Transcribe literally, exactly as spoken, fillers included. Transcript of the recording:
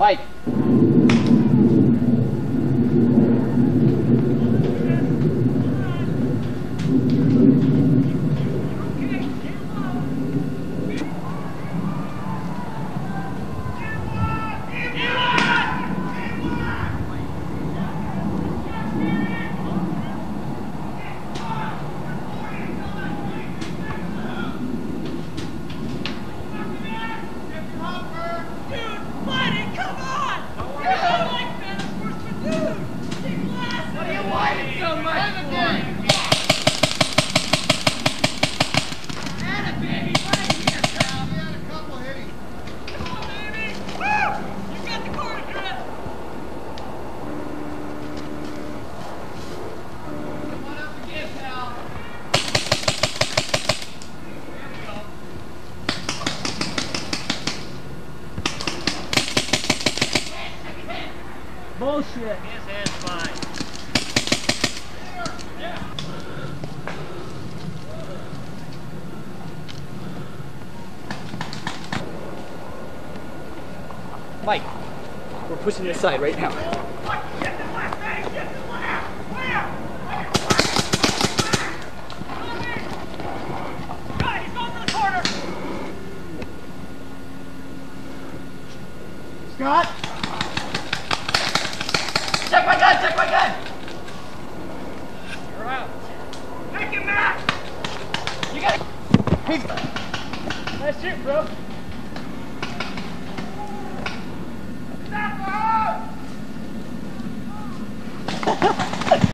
Mike. Bullshit. His hand's fine. Mike, we're pushing this side right now. Get the left, man! Get the left! Where? Got it! He's going for the corner! Scott! Check my gun! Check my gun! You're out. Take him back! You got it! He's... Nice shoot, bro. Stop!